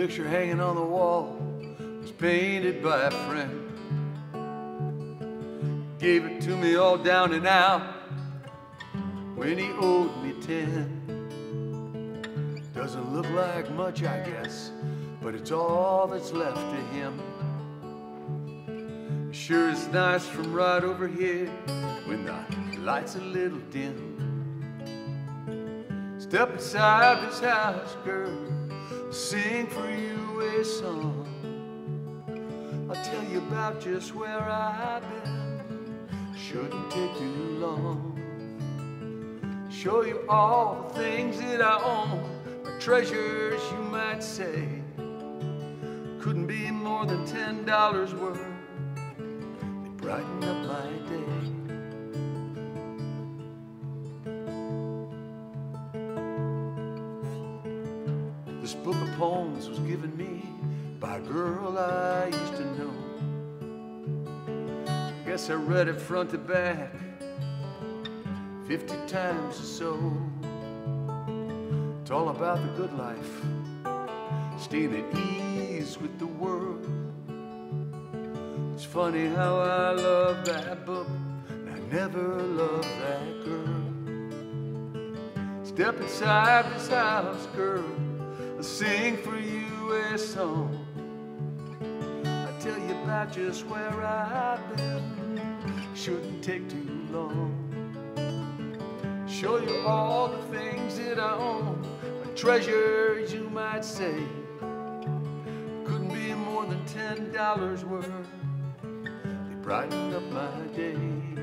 picture hanging on the wall was painted by a friend. Gave it to me all down and out when he owed me 10. Doesn't look like much, I guess, but it's all that's left to him. Sure is nice from right over here when the light's a little dim. Step inside this house, girl, sing for you a song. I'll tell you about just where I've been, shouldn't take too long. Show you all the things that I own, my treasures you might say. Couldn't be more than $10 worth, they brighten up my day. This book of poems was given me by a girl I used to know. Guess I read it front to back 50 times or so. It's all about the good life, staying at ease with the world. It's funny how I love that book and I never loved that girl. Step inside this house, girl, I'll sing for you a song. I'll tell you about just where I've been, shouldn't take too long. Show you all the things that I own, my treasures you might say. Couldn't be more than $10 worth, they brighten up my day.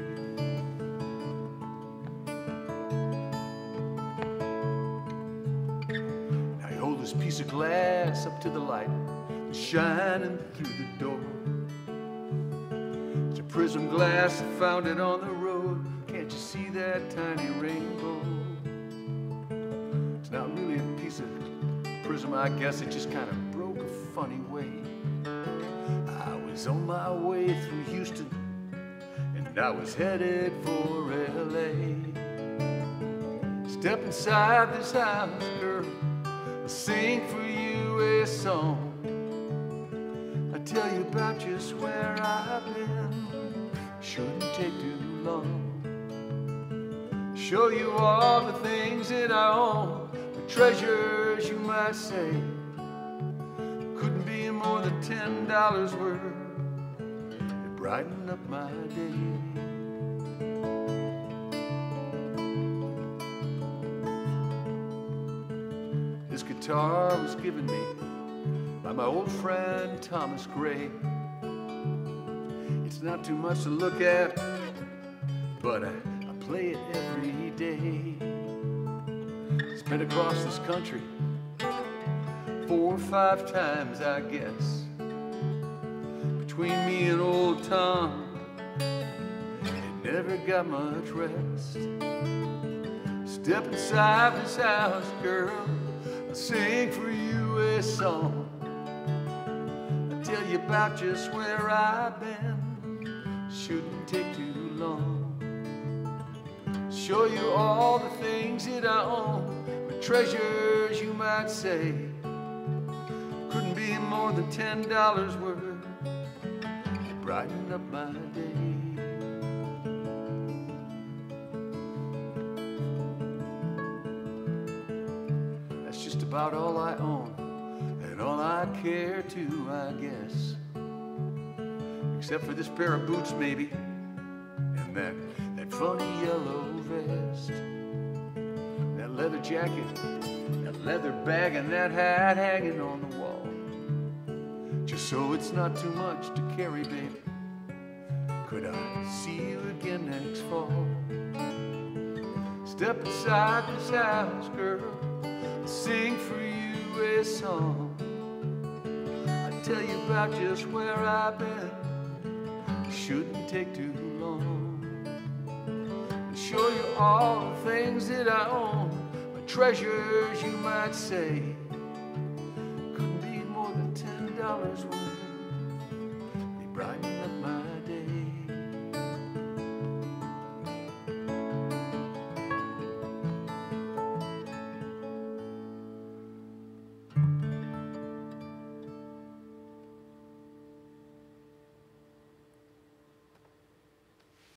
Now I hold this piece of glass up to the light, shining through the door. It's a prism glass, I found it on the road. Can't you see that tiny rainbow? It's not really a piece of prism, I guess it just kind of broke a funny way. I was on my way through Houston and I was headed for LA. Step inside this house, girl, I'll sing for you a song. I'll tell you about just where I've been, shouldn't take too long. Show you all the things that I own, the treasures you might say. Couldn't be more than $10 worth, they brighten up my day. This guitar was given me by my old friend Thomas Gray. It's not too much to look at, but I play it every day. It's been across this country 4 or 5 times, I guess. Between me and old Tom, it never got much rest. Step inside this house, girl, I'll sing for you a song. I'll tell you about just where I've been, shouldn't take too long. Show you all the things that I own, my treasures you might say. Couldn't be more than $10 worth, they brighten up my day. That's just about all I own and all I care to, I guess. Except for this pair of boots maybe, and that funny yellow vest, that leather jacket, that leather bag, and that hat hanging on the wall. Just so it's not too much to carry, baby. Could I see you again next fall? Step inside this house, girl, I'll sing for you a song. I'll tell you about just where I've been, shouldn't take too long. Show you all the things that I own, my treasures you might say. Couldn't be more than $10 worth,